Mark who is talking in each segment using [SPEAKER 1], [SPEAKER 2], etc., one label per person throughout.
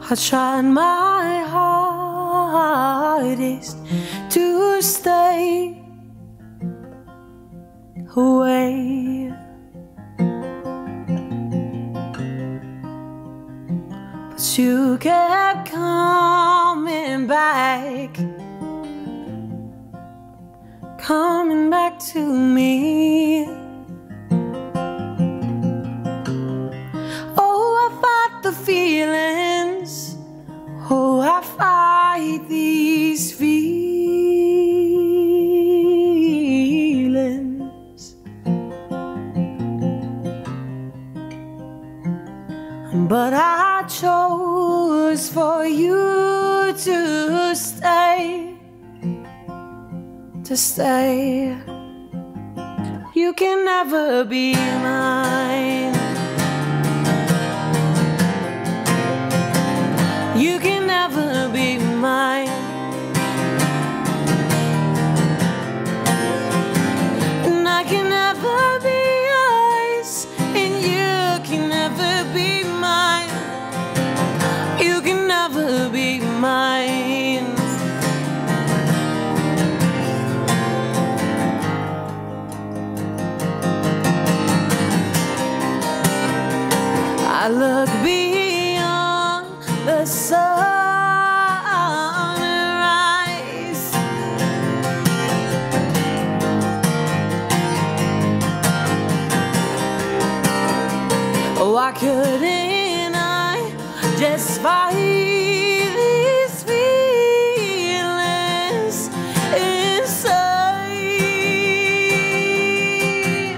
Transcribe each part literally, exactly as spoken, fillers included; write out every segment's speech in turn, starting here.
[SPEAKER 1] I tried my hardest to stay away, but you kept coming back, coming back to me. Oh, I fight the feelings, oh, I fight these feelings, but I chose for you to stay, to stay. You can never be mine. You can never be mine. And I can never be yours, and you can never be mine. You can never be mine. I look beyond the sunrise. Oh, why couldn't I just fight these feelings inside?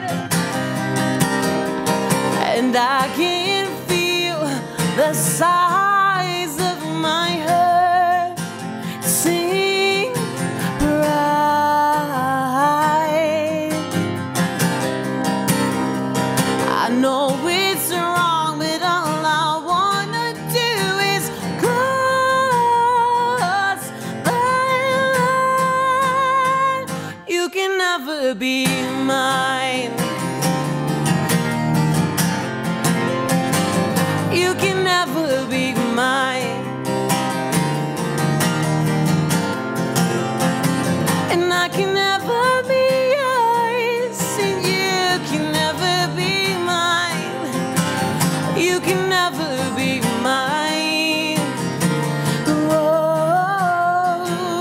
[SPEAKER 1] And I can feel the size of my heart sing right. I know it's wrong, but all I wanna do is cross the line. You can never be mine. You can never be mine. And I can never be yours, and you can never be mine. You can never be mine. Whoa.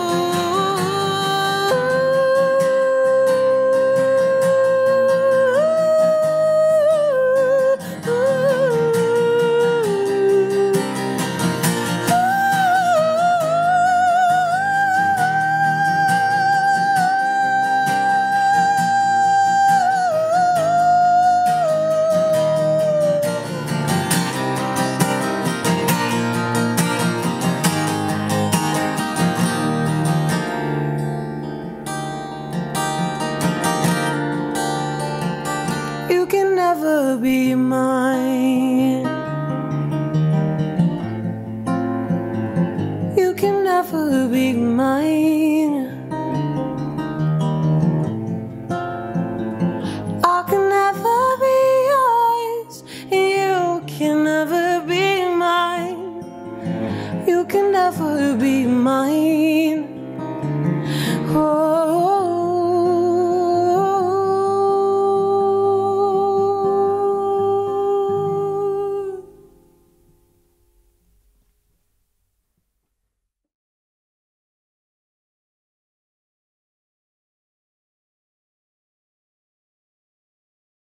[SPEAKER 1] You can never be mine. You can never be mine. I can never be yours, and you can never be mine. You can never be mine.